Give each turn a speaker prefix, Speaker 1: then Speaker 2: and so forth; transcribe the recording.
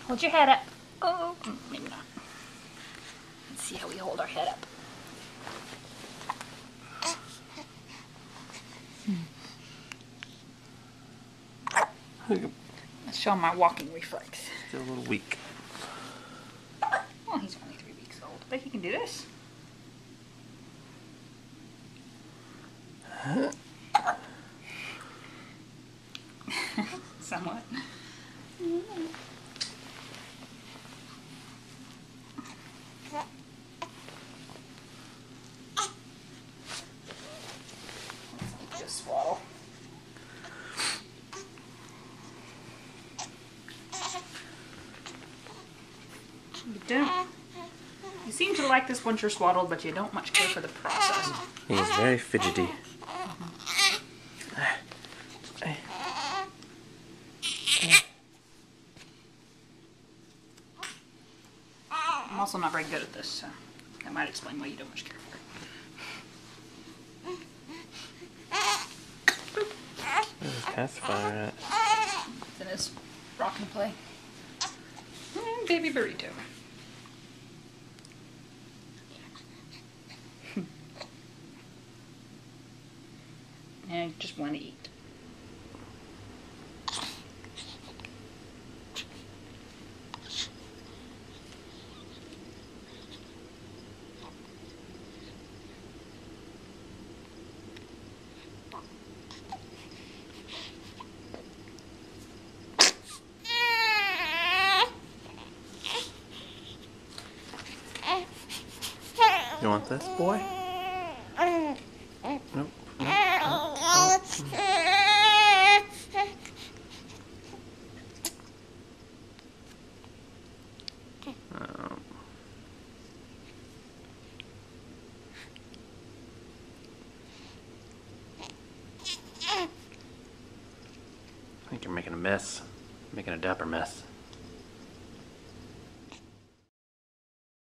Speaker 1: Hold your head up. Oh, maybe not. Let's see how we hold our head up. Let's show him my walking reflex.
Speaker 2: Still a little weak.
Speaker 1: Well, he's only 3 weeks old, but he can do this. Somewhat. Just swaddle. You seem to like this once you're swaddled, but you don't much care for the process.
Speaker 2: He's very fidgety.
Speaker 1: I'm also not very good at this, so that might explain why you don't much care for it.
Speaker 2: Where's his pacifier at?
Speaker 1: It's in his rock and play. Baby burrito. I just want to eat.
Speaker 2: You want this, boy? Nope. I think you're making a mess. Making a dapper mess.